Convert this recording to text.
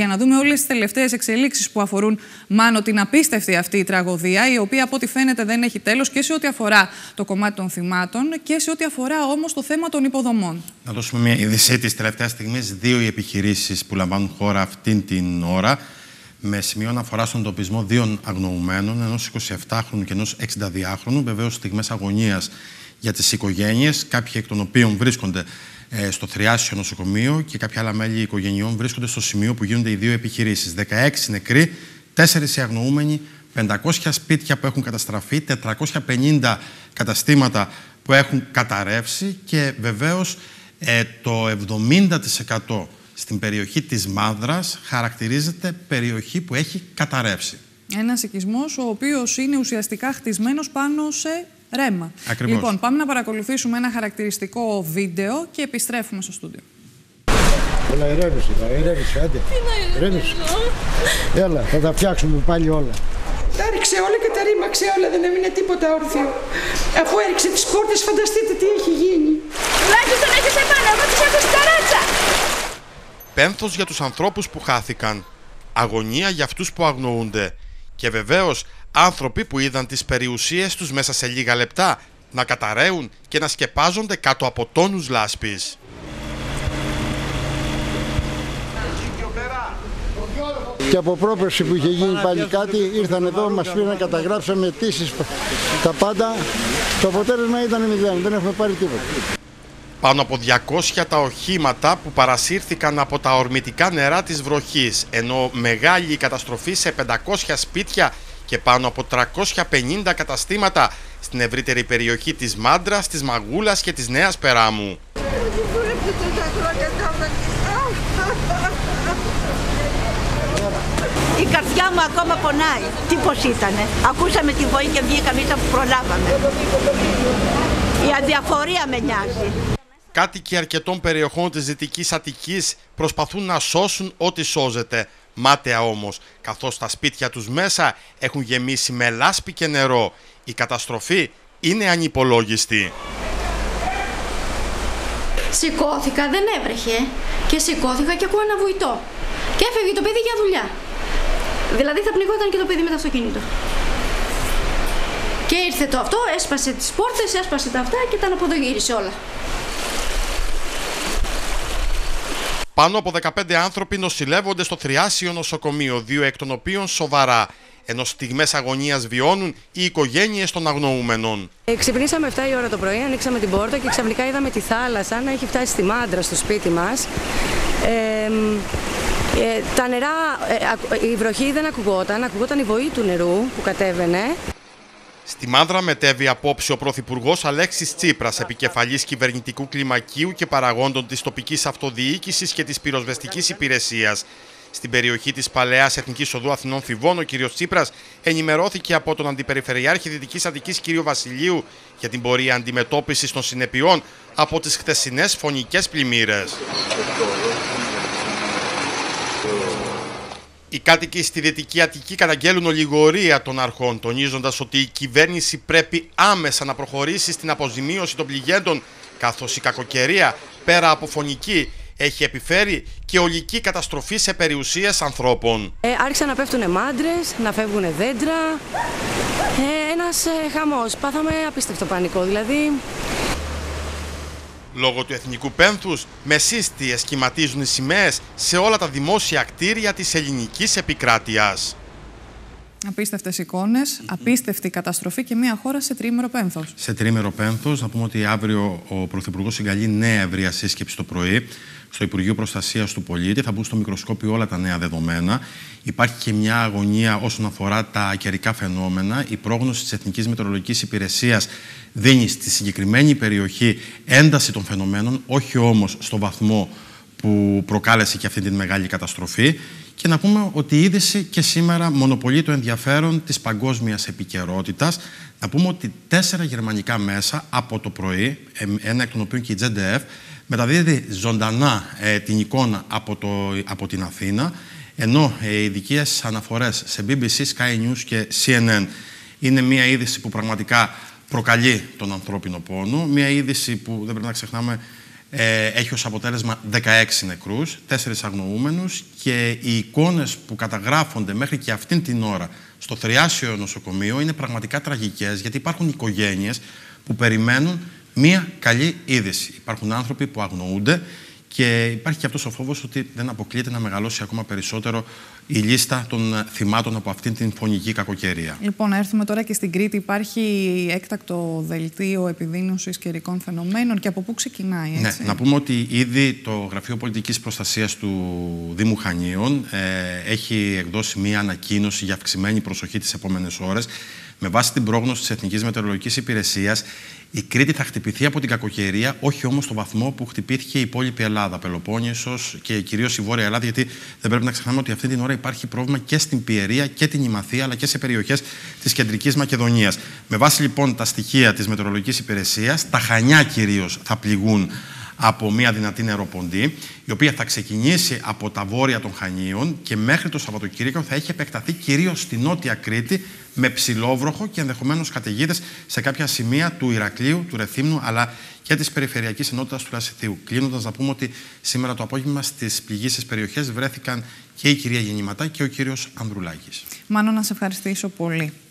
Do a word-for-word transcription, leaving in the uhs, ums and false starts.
για να δούμε όλες τις τελευταίες εξελίξεις που αφορούν, Μάνο, την απίστευτη αυτή η τραγωδία, η οποία από ό,τι φαίνεται δεν έχει τέλος και σε ό,τι αφορά το κομμάτι των θυμάτων και σε ό,τι αφορά όμως το θέμα των υποδομών. Να δώσουμε μια είδηση της τελευταίας στιγμής. Δύο οι επιχειρήσεις που λαμβάνουν χώρα αυτήν την ώρα, με σημείο αναφορά στον εντοπισμό δύο αγνοουμένων, ενός εικοσιεπτάχρονου και ενός εξηνταδυάχρονου. Βεβαίως, στιγμές αγωνίας για τις οικογένειες, κάποιοι εκ των οποίων βρίσκονται ε, στο Θριάσιο νοσοκομείο και κάποια άλλα μέλη οικογενειών βρίσκονται στο σημείο που γίνονται οι δύο επιχειρήσεις. δεκαέξι νεκροί, τέσσερις οι αγνοούμενοι, πεντακόσια σπίτια που έχουν καταστραφεί, τετρακόσια πενήντα καταστήματα που έχουν καταρρεύσει και βεβαίως ε, το εβδομήντα τοις εκατό στην περιοχή της Μάνδρας χαρακτηρίζεται περιοχή που έχει καταρρεύσει. Ένας οικισμός ο οποίος είναι ουσιαστικά χτισμένος πάνω σε ρέμα. Ακριβώς. Λοιπόν, πάμε να παρακολουθήσουμε ένα χαρακτηριστικό βίντεο και επιστρέφουμε στο στούντιο. Έλα, ηρέμησε, ηρέμησε, άντε. Ηρέμησε. Έλα, θα τα φτιάξουμε πάλι όλα. Τα έριξε όλα και τα ρήμαξε όλα, δεν έμεινε τίποτα όρθιο. Αφού έριξε τις πόρτες, φανταστείτε τι έχει γίνει. Τουλάχιστον έχεις επάνω, εγώ τους έχω στην ταράτσα. Πένθος για τους ανθρώπους που χάθηκαν, αγωνία για αυτούς που αγνοούνται και βεβαίως άνθρωποι που είδαν τις περιουσίες τους μέσα σε λίγα λεπτά να καταραίουν και να σκεπάζονται κάτω από τόνους λάσπης. Και από πρόπερση που είχε γίνει πάλι κάτι, ήρθαν εδώ, μας πήραν, καταγράψαμε αιτήσεις, τα πάντα. Το αποτέλεσμα ήταν μηδέν, δεν έχουμε πάρει τίποτα. Πάνω από διακόσια τα οχήματα που παρασύρθηκαν από τα ορμητικά νερά της βροχής, ενώ μεγάλη η καταστροφή σε πεντακόσια σπίτια και πάνω από τριακόσια πενήντα καταστήματα στην ευρύτερη περιοχή της Μάντρας, της Μαγούλας και της Νέας Περάμου. Η καρδιά μου ακόμα πονάει. Τι πως ήτανε. Ακούσαμε τη βοή και βγήκαμε ίσα που προλάβαμε. Η αδιαφορία με νοιάζει. Κάτοικοι αρκετών περιοχών της Δυτικής Αττικής προσπαθούν να σώσουν ό,τι σώζεται. Μάταια όμως, καθώς τα σπίτια τους μέσα έχουν γεμίσει με λάσπη και νερό. Η καταστροφή είναι ανυπολόγιστη. Σηκώθηκα, δεν έβρεχε και σηκώθηκα και ακούω ένα βουητό. Και έφευγε το παιδί για δουλειά. Δηλαδή θα πνιγόταν και το παιδί με το αυτοκίνητο. Και ήρθε το αυτό, έσπασε τις πόρτες, έσπασε τα αυτά και τα αναποδογύρισε όλα. Πάνω από δεκαπέντε άνθρωποι νοσηλεύονται στο Θριάσιο νοσοκομείο, δύο εκ των οποίων σοβαρά, ενώ στιγμές αγωνίας βιώνουν οι οικογένειες των αγνοούμενων. Ε, ξυπνήσαμε επτά η ώρα το πρωί, ανοίξαμε την πόρτα και ξαφνικά είδαμε τη θάλασσα να έχει φτάσει στη Μάντρα, στο σπίτι μας. Ε, ε, τα νερά, ε, η βροχή δεν ακουγόταν, ακουγόταν η βοή του νερού που κατέβαινε. Στη Μάνδρα μετέβη απόψε ο Πρωθυπουργός Αλέξης Τσίπρας, επικεφαλής κυβερνητικού κλιμακίου και παραγόντων της τοπικής αυτοδιοίκησης και της πυροσβεστικής υπηρεσίας. Στην περιοχή της Παλαιάς Εθνικής Οδού Αθηνών Θηβών, ο κ. Τσίπρας ενημερώθηκε από τον Αντιπεριφερειάρχη Δυτικής Αττικής κ. Βασιλείου για την πορεία αντιμετώπισης των συνεπειών από τις χθεσινές φωνικές πλημμύρες. Οι κάτοικοι στη Δυτική Αττική καταγγέλουν ολιγορία των αρχών, τονίζοντας ότι η κυβέρνηση πρέπει άμεσα να προχωρήσει στην αποζημίωση των πληγέντων, καθώς η κακοκαιρία, πέρα από φωνική, έχει επιφέρει και ολική καταστροφή σε περιουσίες ανθρώπων. Ε, άρχισαν να πέφτουν μάντρες, να φεύγουν δέντρα. Ε, ένας ε, χαμός. Πάθαμε απίστευτο πανικό, δηλαδή. Λόγω του εθνικού πένθους, μεσίστιες σχηματίζουν οι σημαίες σε όλα τα δημόσια κτίρια της ελληνικής επικράτειας. Απίστευτες εικόνες, mm-hmm. απίστευτη καταστροφή και μια χώρα σε τριήμερο πένθος. Σε τριήμερο πένθος, να πούμε ότι αύριο ο Πρωθυπουργός συγκαλεί νέα ευρεία σύσκεψη το πρωί στο Υπουργείο Προστασίας του Πολίτη. Θα μπουν στο μικροσκόπιο όλα τα νέα δεδομένα. Υπάρχει και μια αγωνία όσον αφορά τα καιρικά φαινόμενα. Η πρόγνωση της Εθνικής Μετεωρολογικής Υπηρεσίας δίνει στη συγκεκριμένη περιοχή ένταση των φαινομένων, όχι όμως στο βαθμό που προκάλεσε και αυτή την μεγάλη καταστροφή. Και να πούμε ότι η είδηση και σήμερα μονοπολεί το ενδιαφέρον της παγκόσμιας επικαιρότητας. Να πούμε ότι τέσσερα γερμανικά μέσα από το πρωί, ένα εκ των οποίων και η τζι ντι εφ, μεταδίδει ζωντανά ε, την εικόνα από, το, από την Αθήνα, ενώ ε, ειδικές αναφορές σε μπι μπι σι, Sky News και σι εν εν. Είναι μια είδηση που πραγματικά προκαλεί τον ανθρώπινο πόνο, μια είδηση που δεν πρέπει να ξεχνάμε ε, έχει ως αποτέλεσμα δεκαέξι νεκρούς, τέσσερις αγνοούμενους, και οι εικόνες που καταγράφονται μέχρι και αυτήν την ώρα στο Θριάσιο νοσοκομείο είναι πραγματικά τραγικές, γιατί υπάρχουν οικογένειες που περιμένουν μία καλή είδηση. Υπάρχουν άνθρωποι που αγνοούνται και υπάρχει και αυτός ο φόβος ότι δεν αποκλείεται να μεγαλώσει ακόμα περισσότερο η λίστα των θυμάτων από αυτήν την φωνική κακοκαιρία. Λοιπόν, να έρθουμε τώρα και στην Κρήτη. Υπάρχει έκτακτο δελτίο επιδείνωσης καιρικών φαινομένων και από πού ξεκινάει, έτσι? Ναι, να πούμε ότι ήδη το Γραφείο Πολιτικής Προστασίας του Δήμου Χανίων ε, έχει εκδώσει μία ανακοίνωση για αυξημένη προσοχή τις επόμενες ώρες. Με βάση την πρόγνωση της Εθνικής Μετεωρολογικής Υπηρεσίας, η Κρήτη θα χτυπηθεί από την κακοκαιρία, όχι όμως στο βαθμό που χτυπήθηκε η υπόλοιπη Ελλάδα, Πελοπόννησος και κυρίως η Βόρεια Ελλάδα, γιατί δεν πρέπει να ξεχνάμε ότι αυτή την ώρα υπάρχει πρόβλημα και στην Πιερία και την Ημαθία, αλλά και σε περιοχές της Κεντρικής Μακεδονίας. Με βάση λοιπόν τα στοιχεία της Μετεωρολογικής Υπηρεσίας, τα Χανιά κυρίως θα πληγούν από μια δυνατή νεροποντή, η οποία θα ξεκινήσει από τα βόρεια των Χανίων και μέχρι το Σαββατοκύριακο θα έχει επεκταθεί κυρίως στη Νότια Κρήτη, με ψηλόβροχο και ενδεχομένως καταιγίδες σε κάποια σημεία του Ηρακλείου, του Ρεθύμνου, αλλά και της περιφερειακής ενότητας του Λασιθίου. Κλείνοντας, να πούμε ότι σήμερα το απόγευμα στις πληγήσεις περιοχές βρέθηκαν και η κυρία Γεννηματά και ο κύριος Ανδρουλάκης. Μάνο, να σε ευχαριστήσω πολύ.